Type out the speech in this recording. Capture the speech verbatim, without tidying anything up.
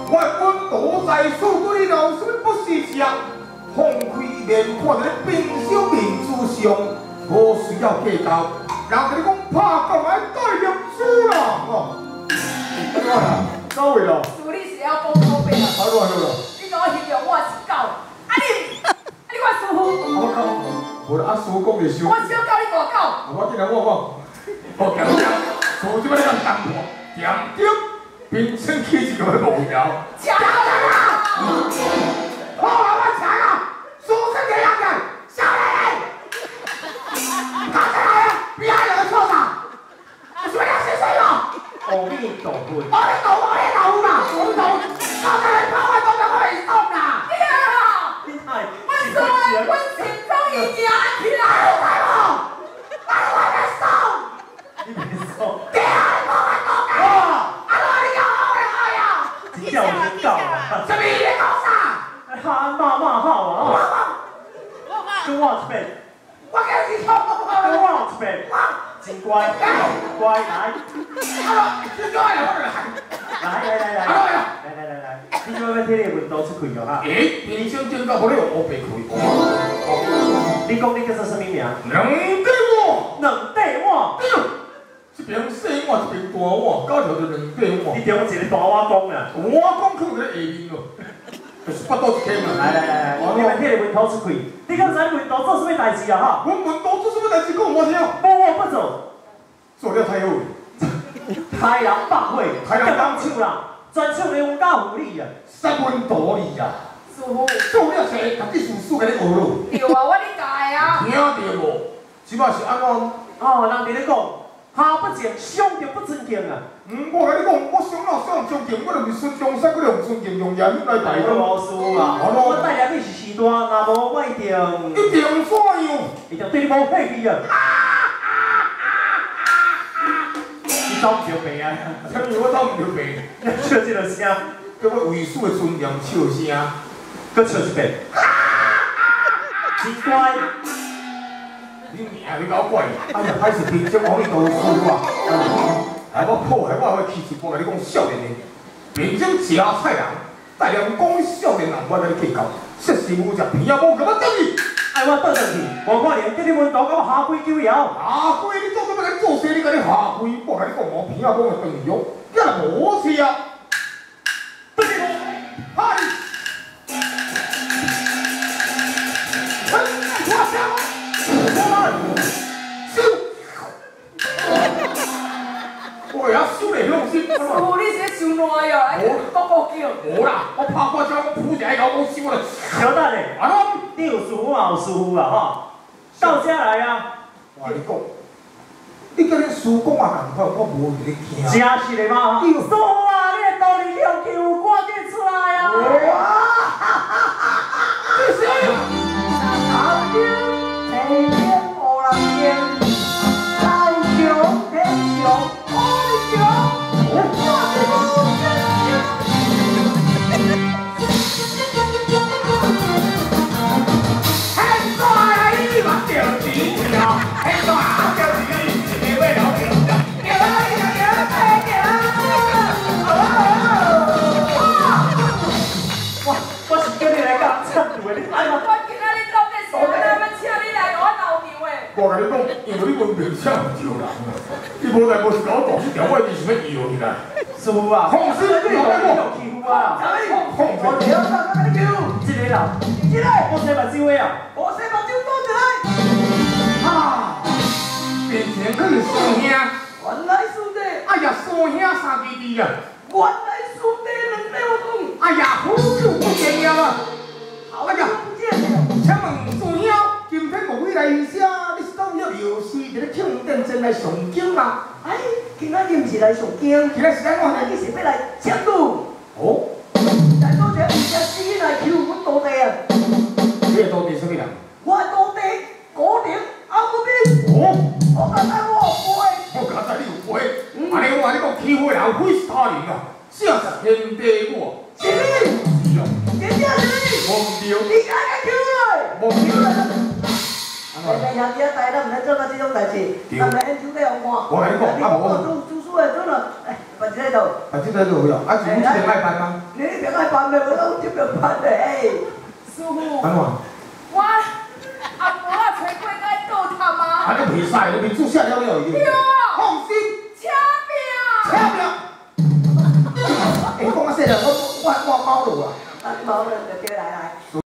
我本独在此，对你有什么不是之啊？放开面看在你平小面之上，无需要计较。人跟你讲拍讲爱带入主啦，哦。安怎啦？走位咯？ 处理是要讲口白啦。 好咯好咯。 你怎形容我是狗？啊你，啊你我师傅。 我讲，无啦，啊师傅讲就收。 我小狗你大狗。 我进来我我，我行行，所即摆你咁淡薄，点点，变成起一个路条。 抢啦！ 好啊，我抢啊！苏生给两人，下来人，打下来啊！别人的错啥？我说两谁谁了？ 阿弥陀佛。 阿弥陀佛，阿弥陀佛啦！阿弥陀佛，刚才人把我当作会送啦。 呀！ 你太， 我说我心中已经起来了， 来了，来我来送。 你别说。 对啊，你帮我送啦！啊，你要好的好呀！ 你叫我就搞啊！ 什么你讲啥？ 哈骂骂好啊！跟我一遍， 我跟你讲， 跟我一遍，真乖，乖来。 啊，你叫我来，我来。 来来来来，来来来来，你要要替你运动出开就哈。 诶，平常正到互你乌白开。 你讲你叫做什么名？ 两块碗， 两块碗。 对，一边小碗，一边大碗，到头就两块碗。 你中一个大碗公啦。 我讲可能在下面咯，就是巴肚一起嘛。 来来来来，我你们替你运动出开。你刚才运动做什么代志啊哈？ 我问到做什么代志，讲我听。 无我不做。 做了太好。 开人百会， 开人当唱人，专唱你有教有理啊。 三分道理啊。 师傅。 做了些，家己事事甲你学咯。 对啊，我理解啊。 听到无？即摆是安怎？ 哦，人哋咧讲，下不敬，上就不尊敬啊。 嗯，我甲你讲，我上老上尊敬，我就袂孙中山，我就用尊敬用言语来代表。 老师啊，我带来你是时代，若无我一定一定怎样？ 一定对你无客气啊！你走唔着病啊？ 啥物我走唔着病？ 你笑这个声， 叫我为师的尊严笑声， 搁笑一遍。真乖。 你命你搞怪！哎呀，还是平常我去读书啊！害我破坏我的气质，我甲你讲少年人，平常食菜人，大量讲少年人，我甲你计较。识时务者偏要无甲我倒去。 哎，我倒转去，我看连叫你运动，甲我下跪九爻。 下跪，你做什么甲你做事？你甲你下跪，我甲你讲，我偏要讲的对用，你若无事啊！对不？嗨！嘿，我讲。收！我呀收嚟用心。 师傅，你是收烂哟？哎，高高叫。 无啦，我拍过招，我扑一下搞我收了。 小蛋嘞， 啊喏， 你有师傅嘛？有师傅啊哈。到家来啊！ 我跟你讲，你甲恁师公啊共款，我无伫咧听。 真是的嘛！师傅啊，你的道理你有给我赶紧出来啊！ 哇！这是谁？ 阿英，天天无人见，大雄天雄，我的雄，我的很大你嘛着钱了，很大着钱，你要了着了，行啊行啊行啊行啊！ 哇，我是叫你来干唱的，你哎呀！ 我今仔日到底是要要请你来我闹场的。 我甲你讲，因为你文凭请唔着人啊，你无代无事甲我大声调，我一定想要摇起来。 师傅啊， 放心，你你同我有欺负啊！ 控制。 我屌上那个球， 这个啦， 进来， 我先把机会啊！ 我先把球端起来。 啊！变成可是三兄， 原来是这， 哎呀，三兄三弟弟啊！ 原来是这两对我讲， 哎呀，好久不见了啊！ 好久不见了。 请问三兄，今天无位来下，你是当要游戏伫咧庆典前来上京吗？ 哎，今仔日毋是来上京， 今仔是安怎呢？ 今日是要来抢路。 哦， 来多谢有只司来求阮徒弟啊！ 你的徒弟什么人？ 我的徒弟高庭阿哥兵。 哦， 我刚才我有背。 我刚才你有背，安尼我你讲欺负人非是他人啊，正是天地我。 是你， 是哦， 真正是你。 无对。 你爱个求来， 无求来。 安咱兄弟仔，咱毋免做到这种代志，咱来演手底互看。 我跟你讲，啊无。 做主事的做了，哎。 办这个。 啊，这个都有，啊，是你这边爱办吗？ 你那边爱办的，我拢这边办的，哎。 师傅， 安怎？ 我阿婆啊，吹过该倒他吗？ 啊，你袂使，你面子写了了已经。 对啊。 放心。 车票。 车票。哎，讲啊说了，我我我猫路啊。 啊，毛了就对。